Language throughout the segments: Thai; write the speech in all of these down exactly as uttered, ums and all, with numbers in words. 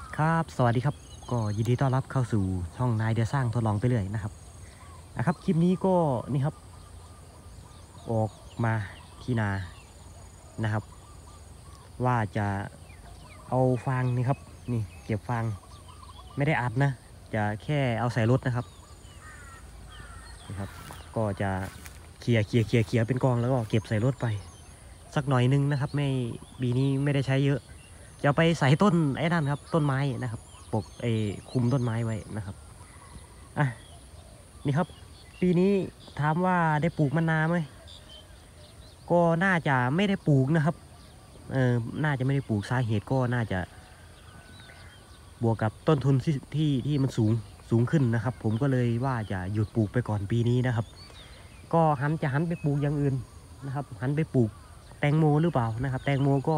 ครับสวัสดีครับก็ยินดีต้อนรับเข้าสู่ช่องนายเดียสร้างทดลองไปเรื่อยนะครับนะครับคลิปนี้ก็นี่ครับออกมาที่นานะครับว่าจะเอาฟางนี่ครับนี่เก็บฟางไม่ได้อัดนะจะแค่เอาใส่รถนะครับนะครับก็จะเคลียร์เคลียร์เคลียร์เคลียร์เป็นกองแล้วก็เก็บใส่รถไปสักหน่อยนึงนะครับไม่ปีนี้ไม่ได้ใช้เยอะจะไปใส่ต้นไอ้นั่นครับต้นไม้นะครับปกไอ้คุมต้นไม้ไว้นะครับอ่ะนี่ครับปีนี้ถามว่าได้ปลูกมะนาวไหมก็น่าจะไม่ได้ปลูกนะครับเออน่าจะไม่ได้ปลูกสาเหตุก็น่าจะบวกกับต้นทุนที่ที่ที่มันสูงสูงขึ้นนะครับผมก็เลยว่าจะหยุดปลูกไปก่อนปีนี้นะครับก็หันจะหันไปปลูกอย่างอื่นนะครับหันไปปลูกแตงโมหรือเปล่านะครับแตงโมก็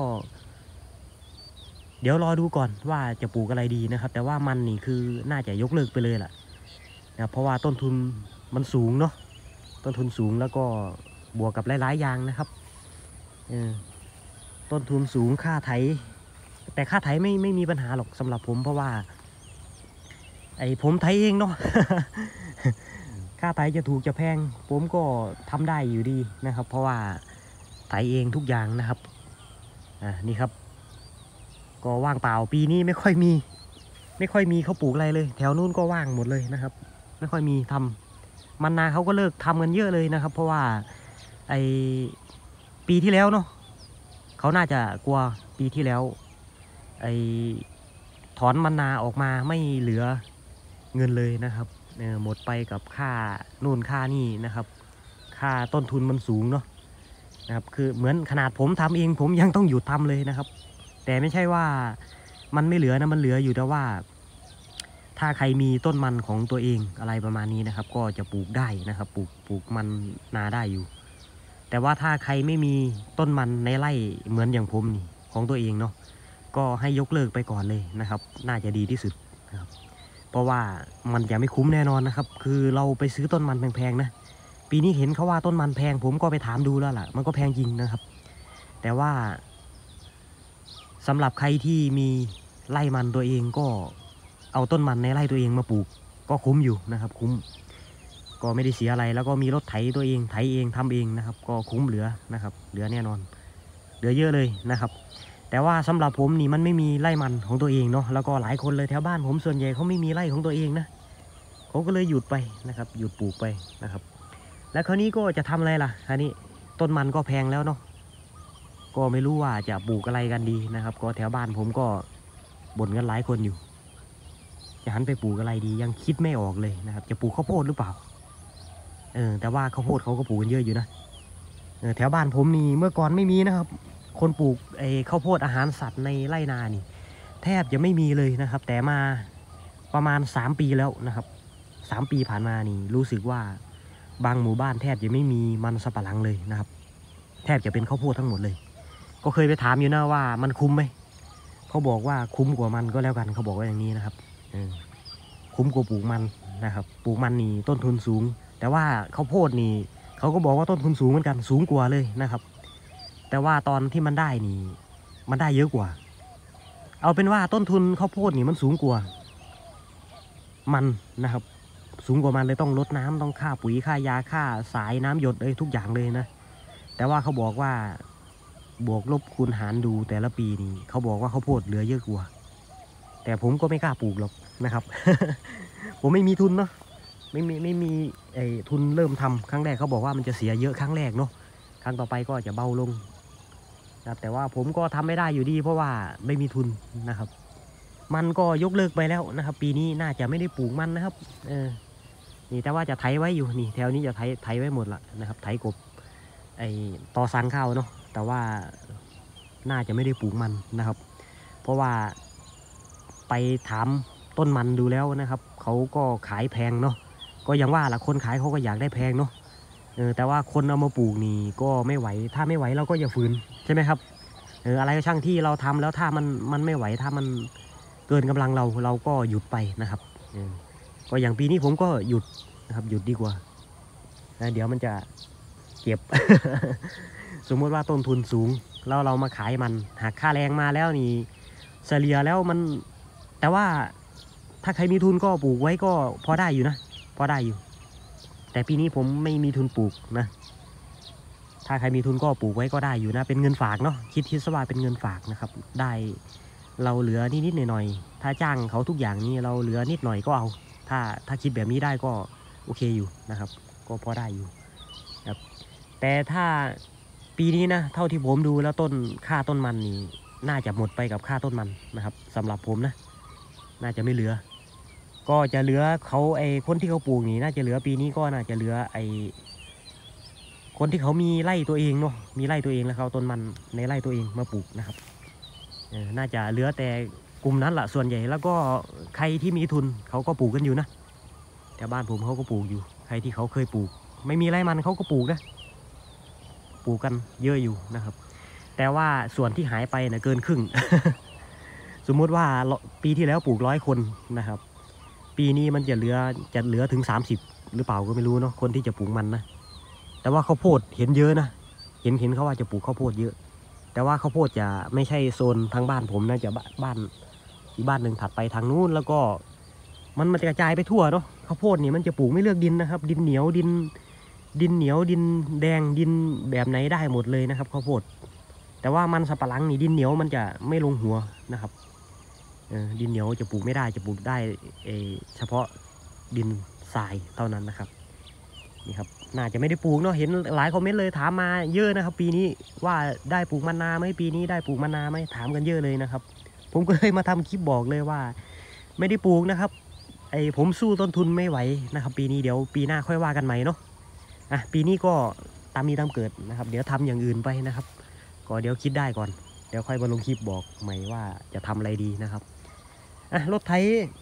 เดี๋ยวรอดูก่อนว่าจะปลูกอะไรดีนะครับแต่ว่ามันนี่คือน่าจะยกเลิกไปเลยแหละนะเพราะว่าต้นทุนมันสูงเนาะต้นทุนสูงแล้วก็บวกกับหลายๆอย่างนะครับเออต้นทุนสูงค่าไถแต่ค่าไถไม่ไม่มีปัญหาหรอกสำหรับผมเพราะว่าไอ้ผมไถเองเนาะ ค่าไถจะถูกจะแพงผมก็ทำได้อยู่ดีนะครับเพราะว่าไถเองทุกอย่างนะครับอ่านี่ครับก็ว่างเปล่าปีนี้ไม่ค่อยมีไม่ค่อยมีเขาปลูกอะไรเลยแถวนู้นก็ว่างหมดเลยนะครับไม่ค่อยมีทำมันนาเขาก็เลิกทำกันเยอะเลยนะครับเพราะว่าไอปีที่แล้วเนาะเขาน่าจะกลัวปีที่แล้วไอถอนมันนาออกมาไม่เหลือเงินเลยนะครับเออหมดไปกับค่านู่นค่านี่นะครับค่าต้นทุนมันสูงเนาะนะครับคือเหมือนขนาดผมทำเองผมยังต้องหยุดทำเลยนะครับแต่ไม่ใช่ว่ามันไม่เหลือนะมันเหลืออยู่แต่ว่าถ้าใครมีต้นมันของตัวเองอะไรประมาณนี้นะครับก็จะปลูกได้นะครับปลูกปลูกมันนาได้อยู่แต่ว่าถ้าใครไม่มีต้นมันในไร่เหมือนอย่างผมนี่ของตัวเองเนาะก็ให้ยกเลิกไปก่อนเลยนะครับน่าจะดีที่สุดนะครับเพราะว่ามันจะไม่คุ้มแน่นอนนะครับคือเราไปซื้อต้นมันแพงๆนะปีนี้เห็นเขาว่าต้นมันแพงผมก็ไปถามดูแล้วล่ะมันก็แพงจริงนะครับแต่ว่าสำหรับใครที่มีไร่มันตัวเองก็เอาต้นมันในไร่ตัวเองมาปลูกก็คุ้มอยู่นะครับคุ้มก็ไม่ได้เสียอะไรแล้วก็มีรถไถตัวเองไถเองทำเองนะครับก็คุ้มเหลือนะครับเหลือแน่นอนเหลือเยอะเลยนะครับแต่ว่าสำหรับผมนี่มันไม่มีไร่มันของตัวเองเนาะแล้วก็หลายคนเลยแถวบ้านผมส่วนใหญ่เขาไม่มีไร่ของตัวเองนะเขาก็เลยหยุดไปนะครับหยุดปลูกไปนะครับแล้วคราวนี้ก็จะทำอะไรล่ะคราวนี้ต้นมันก็แพงแล้วเนาะก็ไม่รู้ว่าจะปลูกอะไรกันดีนะครับก็แถวบ้านผมก็บ่นกันหลายคนอยู่จะหันไปปลูกอะไรดียังคิดไม่ออกเลยนะครับจะปลูกข้าวโพดหรือเปล่าเออแต่ว่าข้าวโพดเขาก็ปลูกกันเยอะอยู่นะเออแถวบ้านผมนี่เมื่อก่อนไม่มีนะครับคนปลูกไอ้ข้าวโพดอาหารสัตว์ในไร่นานี่แทบจะไม่มีเลยนะครับแต่มาประมาณสามปีแล้วนะครับสามปีผ่านมานี่รู้สึกว่าบางหมู่บ้านแทบจะไม่มีมันสำปะหลังเลยนะครับแทบจะเป็นข้าวโพดทั้งหมดเลยก็เคยไปถามอยู่นะว่ามันคุ้มไหมเขาบอกว่าคุ้มกว่ามันก็แล้วกันเขาบอกว่าอย่างนี้นะครับคุ้มกว่าปลูกมันนะครับปลูกมันนี่ต้นทุนสูงแต่ว่าข้าวโพดนี่เขาก็บอกว่าต้นทุนสูงเหมือนกันสูงกว่าเลยนะครับแต่ว่าตอนที่มันได้นี่มันได้เยอะกว่าเอาเป็นว่าต้นทุนข้าวโพดนี่มันสูงกว่ามันนะครับสูงกว่ามันเลยต้องลดน้ำต้องค่าปุ๋ยค่ายาค่าสายน้ำหยดเลยทุกอย่างเลยนะแต่ว่าเขาบอกว่าบวกลบคูณหารดูแต่ละปีนี่เขาบอกว่าข้าวโพดเหลือเยอะกว่าแต่ผมก็ไม่กล้าปลูกหรอกนะครับ ผมไม่มีทุนเนาะไม่มีไม่มีไอ้ทุนเริ่มทำครั้งแรกเขาบอกว่ามันจะเสียเยอะครั้งแรกเนาะครั้งต่อไปก็จะเบาลงนะแต่ว่าผมก็ทำไม่ได้อยู่ดีเพราะว่าไม่มีทุนนะครับมันก็ยกเลิกไปแล้วนะครับปีนี้น่าจะไม่ได้ปลูกมันนะครับเออนี่แต่ว่าจะไถไว้อยู่นี่แถวนี้จะไถไถไว้หมดละนะครับไถกบไอ้ตอสังข้าวเนาะแต่ว่าน่าจะไม่ได้ปลูกมันนะครับเพราะว่าไปถามต้นมันดูแล้วนะครับเขาก็ขายแพงเนาะก็ยังว่าละคนขายเขาก็อยากได้แพงเนาะเออแต่ว่าคนเอามาปลูกนี่ก็ไม่ไหวถ้าไม่ไหวเราก็อย่าฝืนใช่ไหมครับเอออะไรก็ช่างที่เราทำแล้วถ้ามันมันไม่ไหวถ้ามันเกินกำลังเราเราก็หยุดไปนะครับเออก็อย่างปีนี้ผมก็หยุดนะครับหยุดดีกว่านะเดี๋ยวมันจะเก็บ สมมติว่าต้นทุนสูงแล้วเรามาขายมันหากค่าแรงมาแล้วนี่เฉลี่ยแล้วมันแต่ว่าถ้าใครมีทุนก็ปลูกไว้ก็พอได้อยู่นะพอได้อยู่แต่ปีนี้ผมไม่มีทุนปลูกนะถ้าใครมีทุนก็ปลูกไว้ก็ได้อยู่นะเป็นเงินฝากเนาะคิดคิดซะว่าเป็นเงินฝากนะครับได้เราเหลือนิดๆหน่อยๆถ้าจ้างเขาทุกอย่างนี้เราเหลือนิดหน่อยก็เอาถ้าถ้าคิดแบบนี้ได้ก็โอเคอยู่นะครับก็พอได้อยู่ครับแต่ถ้าปีนี้นะเท่าที่ผมดูแล้วต้นค่าต้นมันนี่น่าจะหมดไปกับค่าต้นมันนะครับสำหรับผมนะน่าจะไม่เหลือก็จะเหลือเขาไอ้คนที่เขาปลูกนี่น่าจะเหลือปีนี้ก็น่าจะเหลือไอ้คนที่เขามีไร่ตัวเองเนาะมีไร่ตัวเองแล้วเขาต้นมันในไร่ตัวเองมาปลูกนะครับเออน่าจะเหลือแต่กลุ่มนั้นแหละส่วนใหญ่แล้วก็ใครที่มีทุนเขาก็ปลูกกันอยู่นะแต่บ้านผมเขาก็ปลูกอยู่ใครที่เขาเคยปลูกไม่มีไร่มันเขาก็ปลูกนะปลูกกันเยอะอยู่นะครับแต่ว่าส่วนที่หายไปนะเกินครึ่ง สมมุติว่าปีที่แล้วปลูกร้อยคนนะครับปีนี้มันจะเหลือจะเหลือถึงสามสิบหรือเปล่าก็ไม่รู้เนาะคนที่จะปลูกมันนะแต่ว่าข้าวโพดเห็นเยอะนะเห็นเห็นเขาว่าจะปลูกข้าวโพดเยอะแต่ว่าข้าวโพดจะไม่ใช่โซนทางบ้านผมนะจะบ้านอีกบ้านหนึ่งถัดไปทางนู้นแล้วก็มันมันจะกระจายไปทั่วเนาะข้าวโพดนี่มันจะปลูกไม่เลือกดินนะครับดินเหนียวดินดินเหนียวดินแดงดินแบบไหนได้หมดเลยนะครับข้าวโพดแต่ว่ามันสับปะหลังนี่ดินเหนียวมันจะไม่ลงหัวนะครับดินเหนียวจะปลูกไม่ได้จะปลูกได้เฉพาะดินทรายเท่านั้นนะครับนี่ครับน่าจะไม่ได้ปลูกเนาะเห็นหลายคอมเมนต์เลยถามมาเยอะนะครับปีนี้ว่าได้ปลูกมะนาวไหมปีนี้ได้ปลูกมะนาวไหมถามกันเยอะเลยนะครับผมก็เลยมาทำคลิปบอกเลยว่าไม่ได้ปลูกนะครับไอผมสู้ต้นทุนไม่ไหวนะครับปีนี้เดี๋ยวปีหน้าค่อยว่ากันใหม่เนาะอ่ะปีนี้ก็ตามมีตามเกิดนะครับเดี๋ยวทำอย่างอื่นไปนะครับก็เดี๋ยวคิดได้ก่อนเดี๋ยวค่อยมาลงคลิปบอกใหม่ว่าจะทำอะไรดีนะครับอ่ะรถไถ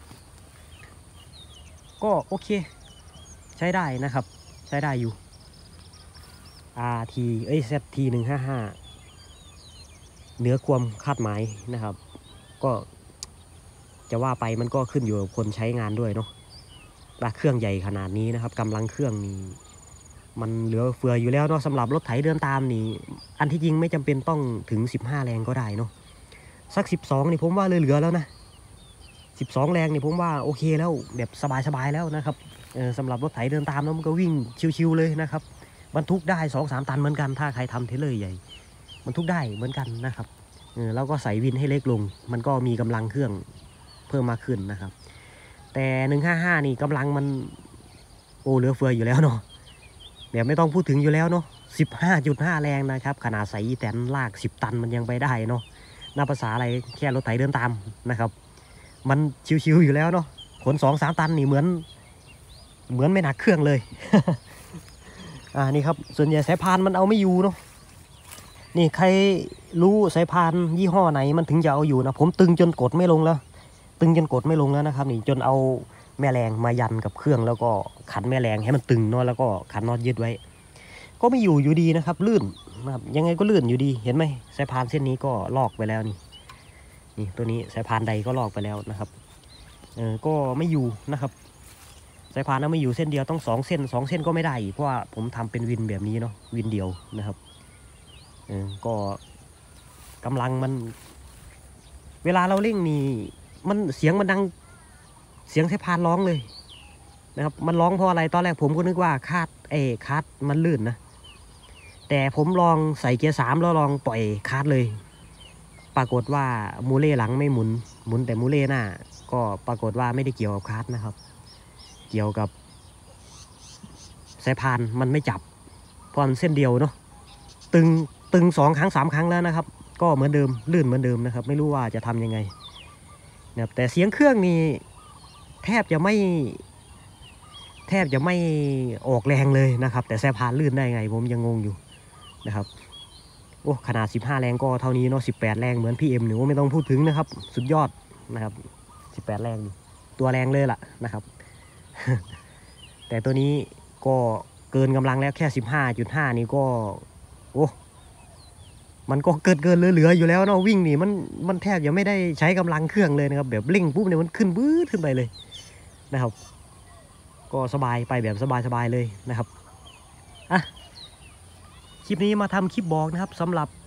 ก็โอเคใช้ได้นะครับใช้ได้อยู่ อาร์ ที เอ้ย แซด ที หนึ่งห้าห้าเหนือความคาดหมายนะครับก็จะว่าไปมันก็ขึ้นอยู่กับคนใช้งานด้วยเนาะเครื่องใหญ่ขนาดนี้นะครับกำลังเครื่องนี้มันเหลือเฟืออยู่แล้วเนาะสำหรับรถไถเดินตามนี่อันที่จริงไม่จำเป็นต้องถึงสิบห้าแรงก็ได้เนาะสักสิบสองนี่ผมว่าเลยเหลือแล้วนะสิบสองแรงนี่ผมว่าโอเคแล้วแบบสบายๆแล้วนะครับเออสำหรับรถไถเดินตามแล้วมันก็วิ่งชิวๆเลยนะครับบรรทุกได้สองสามตันเหมือนกันถ้าใครทำเทเลอร์ใหญ่บรรทุกได้เหมือนกันนะครับเออแล้วก็ใส่วินให้เล็กลงมันก็มีกำลังเครื่องเพิ่มมากขึ้นนะครับแต่หนึ่งห้าห้านี่กำลังมันโอ้เหลือเฟืออยู่แล้วเนาะแบบไม่ต้องพูดถึงอยู่แล้วเนาะสิบห้าจุดห้าแรงนะครับขนาดใส่อีแตนลากสิบตันมันยังไปได้เนาะน่าภาษาอะไรแค่รถไถเดินตามนะครับมันชิวๆอยู่แล้วเนาะขนสองสามตันนี่เหมือนเหมือนไม่หนักเครื่องเลย อ่านี่ครับส่วนใหญ่สายพานมันเอาไม่อยู่เนาะนี่ใครรู้สายพานยี่ห้อไหนมันถึงจะเอาอยู่นะผมตึงจนกดไม่ลงแล้วตึงจนกดไม่ลงแล้วนะครับนี่จนเอาแม่แรงมายันกับเครื่องแล้วก็ขันแม่แรงให้มันตึงเนาะแล้วก็ขันน็อตยึดไว้ก็ไม่อยู่อยู่ดีนะครับลื่นนะครับยังไงก็ลื่นอยู่ดีเห็นไหมสายพานเส้นนี้ก็ลอกไปแล้วนี่นี่ตัวนี้สายพานใดก็ลอกไปแล้วนะครับเออก็ไม่อยู่นะครับสายพานนั้นไม่อยู่เส้นเดียวต้องสองเส้นสองเส้นก็ไม่ได้เพราะว่าผมทำเป็นวินแบบนี้เนาะวินเดียวนะครับเออก็กำลังมันเวลาเราเร่งนี่มันเสียงมันดังเสียงสายพานร้องเลยนะครับมันร้องเพราะอะไรตอนแรกผมก็นึกว่าคาดเอคาดมันลื่นนะแต่ผมลองใส่เกียร์สามแล้วลองปล่อยคาดเลยปรากฏว่ามูเล่หลังไม่หมุนหมุนแต่มูเล่หน้าก็ปรากฏว่าไม่ได้เกี่ยวกับคาดนะครับเกี่ยวกับสายพานมันไม่จับเพราะมันเส้นเดียวเนาะตึงตึงสองครั้งสามครั้งแล้วนะครับก็เหมือนเดิมลื่นเหมือนเดิมนะครับไม่รู้ว่าจะทำยังไงนะครับแต่เสียงเครื่องนี่แทบจะไม่แทบจะไม่ออกแรงเลยนะครับแต่สายพานลื่นได้ไงผมยังงงอยู่นะครับโอ้ขนาดสิบห้าแรงก็เท่านี้เนาะสิบแปดแรงเหมือน พี เอ็ม หรือว่าไม่ต้องพูดถึงนะครับสุดยอดนะครับสิบแปดแรงตัวแรงเลยล่ะนะครับ แต่ตัวนี้ก็เกินกำลังแล้วแค่ สิบห้าจุดห้า นี่ก็โอ้มันก็เกินเกินเหลือๆอยู่แล้วเนาะวิ่งนี่มันมันแทบจะไม่ได้ใช้กำลังเครื่องเลยนะครับแบบเร่งปุ๊บเนี่ยมันขึ้นบื้อขึ้นไปเลยนะครับก็สบายไปแบบสบายๆเลยนะครับอ่ะคลิปนี้มาทำคลิปบอกนะครับสำหรับ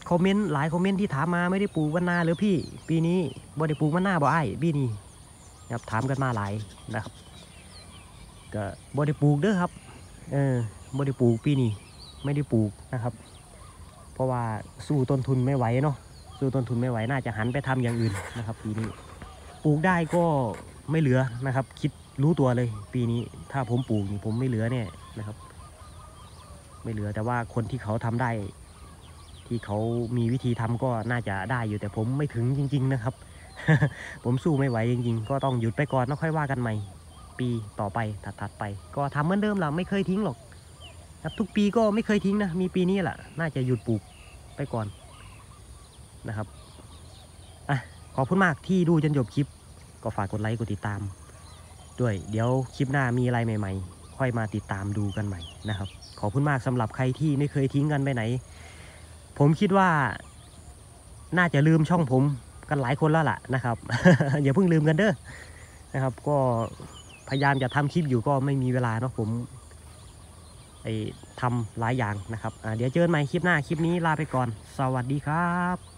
คอมเมนต์หลายคอมเมนต์ที่ถามมาไม่ได้ปลูกมะนาวหรือพี่ปีนี้บ่ได้ปลูกมะนาวบ่ไอ้ปีนี้นะครับถามกันมาหลายนะครับก็บ่ได้ปลูกเด้อครับเออบ่ได้ปลูกปีนี้ไม่ได้ปลูกนะครับเพราะว่าสู้ต้นทุนไม่ไหวเนาะสู้ต้นทุนไม่ไหวน่าจะหันไปทำอย่างอื่นนะครับปีนี้ปลูกได้ก็ไม่เหลือนะครับคิดรู้ตัวเลยปีนี้ถ้าผมปลูกนี่ผมไม่เหลือเนี่ยนะครับไม่เหลือแต่ว่าคนที่เขาทำได้ที่เขามีวิธีทำก็น่าจะได้อยู่แต่ผมไม่ถึงจริงๆนะครับ ผมสู้ไม่ไหวจริงๆก็ต้องหยุดไปก่อนแล้วค่อยว่ากันใหม่ปีต่อไปถัดๆไปก็ทำเหมือนเดิมล่ะไม่เคยทิ้งหรอกครับทุกปีก็ไม่เคยทิ้งนะมีปีนี้แหละน่าจะหยุดปลูกไปก่อนนะครับอ่ะขอบคุณมากที่ดูจนจบคลิปก็ฝากกดไลค์กดติดตามด้วยเดี๋ยวคลิปหน้ามีอะไรใหม่ๆค่อยมาติดตามดูกันใหม่นะครับขอบคุณมากสำหรับใครที่ไม่เคยทิ้งกันไปไหนผมคิดว่าน่าจะลืมช่องผมกันหลายคนแล้วล่ะนะครับ อย่าเพิ่งลืมกันเด้อนะครับก็พยายามจะทำคลิปอยู่ก็ไม่มีเวลาเนาะผมไอ้ทำหลายอย่างนะครับเดี๋ยวเจอกันใหม่คลิปหน้าคลิปนี้ลาไปก่อนสวัสดีครับ